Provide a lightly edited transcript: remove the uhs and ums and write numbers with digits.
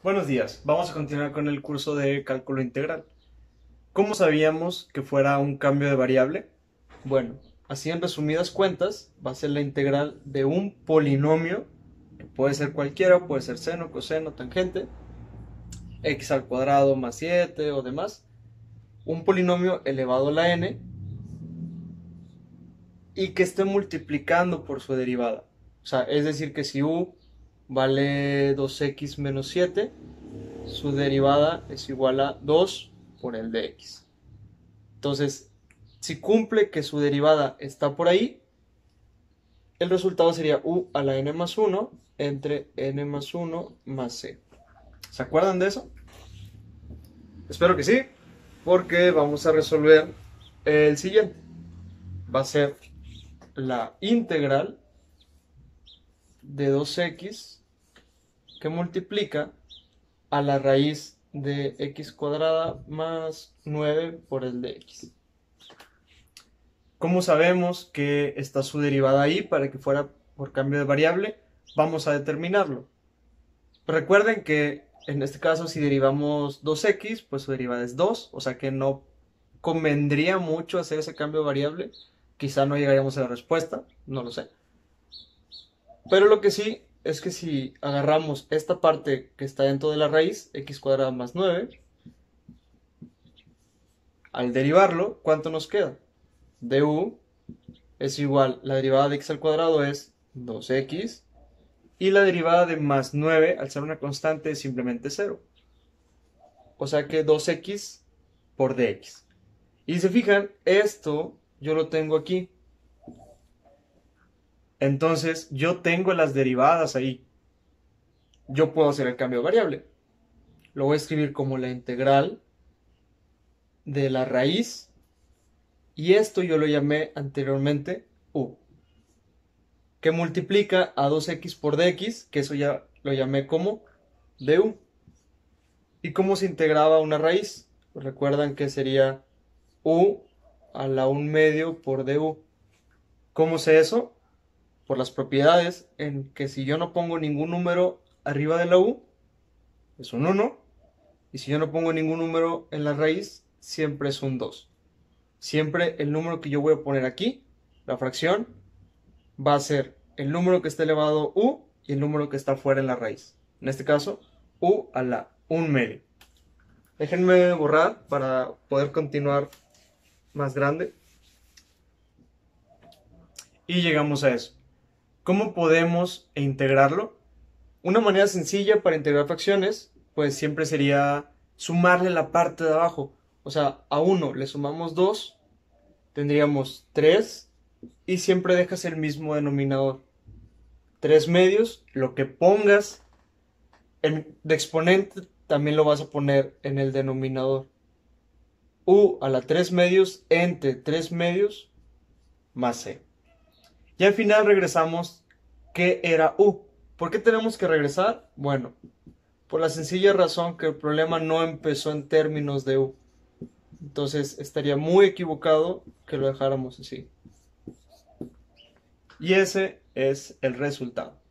Buenos días, vamos a continuar con el curso de cálculo integral. ¿Cómo sabíamos que fuera un cambio de variable? Bueno, así en resumidas cuentas, va a ser la integral de un polinomio, que puede ser cualquiera, puede ser seno, coseno, tangente, x al cuadrado más 7 o demás, un polinomio elevado a la n y que esté multiplicando por su derivada. O sea, es decir que si u vale 2x menos 7, su derivada es igual a 2 por el de x. Entonces, si cumple que su derivada está por ahí, el resultado sería u a la n más 1 entre n más 1 más c. ¿Se acuerdan de eso? Espero que sí, porque vamos a resolver el siguiente. Va a ser la integral de 2x que multiplica a la raíz de x cuadrada más 9 por el de x. ¿Cómo sabemos que está su derivada ahí para que fuera por cambio de variable? Vamos a determinarlo. Recuerden que en este caso si derivamos 2x, pues su derivada es 2, o sea que no convendría mucho hacer ese cambio de variable. Quizá no llegaríamos a la respuesta, no lo sé. Pero lo que sí es que si agarramos esta parte que está dentro de la raíz, x cuadrada más 9, al derivarlo, ¿cuánto nos queda? Du es igual, la derivada de x al cuadrado es 2x, y la derivada de más 9, al ser una constante, es simplemente 0. O sea que 2x por dx. Y si se fijan, esto yo lo tengo aquí. Entonces, yo tengo las derivadas ahí. Yo puedo hacer el cambio de variable. Lo voy a escribir como la integral de la raíz. Y esto yo lo llamé anteriormente u, que multiplica a 2x por dx, que eso ya lo llamé como du. ¿Y cómo se integraba una raíz? Pues recuerdan que sería u a la 1 medio por du. ¿Cómo sé eso? Por las propiedades en que si yo no pongo ningún número arriba de la u, es un 1. Y si yo no pongo ningún número en la raíz, siempre es un 2. Siempre el número que yo voy a poner aquí, la fracción, va a ser el número que está elevado a u y el número que está fuera en la raíz. En este caso, u a la 1 medio. Déjenme borrar para poder continuar más grande. Y llegamos a eso. ¿Cómo podemos integrarlo? Una manera sencilla para integrar fracciones, pues siempre sería sumarle la parte de abajo. O sea, a 1 le sumamos 2, tendríamos 3, y siempre dejas el mismo denominador. 3 medios, lo que pongas de exponente también lo vas a poner en el denominador. U a la 3 medios entre 3 medios más c. Y al final regresamos qué era u. ¿Por qué tenemos que regresar? Bueno, por la sencilla razón que el problema no empezó en términos de u. Entonces estaría muy equivocado que lo dejáramos así. Y ese es el resultado.